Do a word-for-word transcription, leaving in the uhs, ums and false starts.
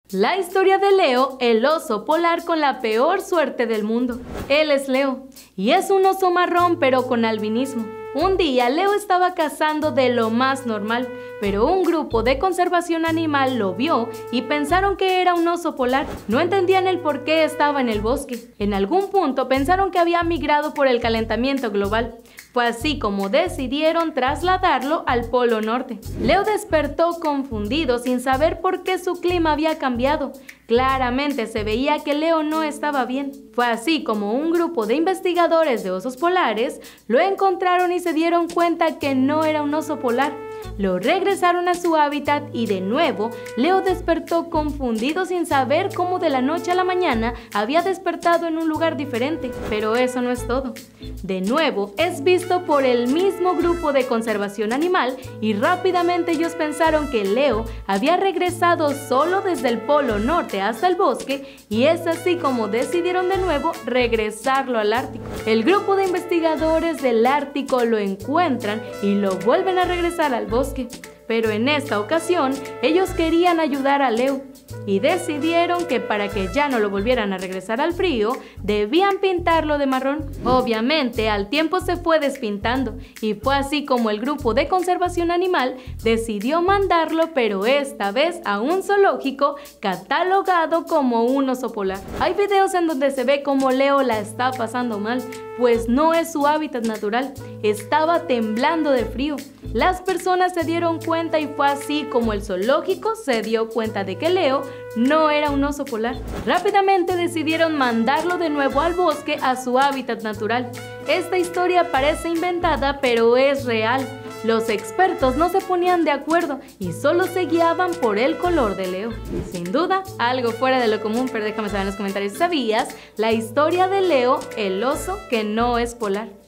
La historia de Leo, el oso polar con la peor suerte del mundo. Él es Leo, y es un oso marrón pero con albinismo. Un día Leo estaba cazando de lo más normal, pero un grupo de conservación animal lo vio y pensaron que era un oso polar. No entendían el por qué estaba en el bosque. En algún punto pensaron que había migrado por el calentamiento global. Fue así como decidieron trasladarlo al Polo Norte. Leo despertó confundido sin saber por qué su clima había cambiado. Claramente se veía que Leo no estaba bien. Fue así como un grupo de investigadores de osos polares lo encontraron y se dieron cuenta que no era un oso polar. Lo regresaron a su hábitat y de nuevo Leo despertó confundido sin saber cómo de la noche a la mañana había despertado en un lugar diferente. Pero eso no es todo. De nuevo es visto por el mismo grupo de conservación animal y rápidamente ellos pensaron que Leo había regresado solo desde el Polo Norte hasta el bosque y es así como decidieron de nuevo regresarlo al Ártico. El grupo de investigadores del Ártico lo encuentran y lo vuelven a regresar al bosque, pero en esta ocasión ellos querían ayudar a Leo y decidieron que para que ya no lo volvieran a regresar al frío, debían pintarlo de marrón. Obviamente, al tiempo se fue despintando y fue así como el grupo de conservación animal decidió mandarlo, pero esta vez a un zoológico catalogado como un oso polar. Hay videos en donde se ve como Leo la está pasando mal, pues no es su hábitat natural, estaba temblando de frío. Las personas se dieron cuenta y fue así como el zoológico se dio cuenta de que Leo no era un oso polar. Rápidamente decidieron mandarlo de nuevo al bosque a su hábitat natural. Esta historia parece inventada, pero es real. Los expertos no se ponían de acuerdo y solo se guiaban por el color de Leo. Sin duda, algo fuera de lo común, pero déjame saber en los comentarios si sabías la historia de Leo, el oso que no es polar.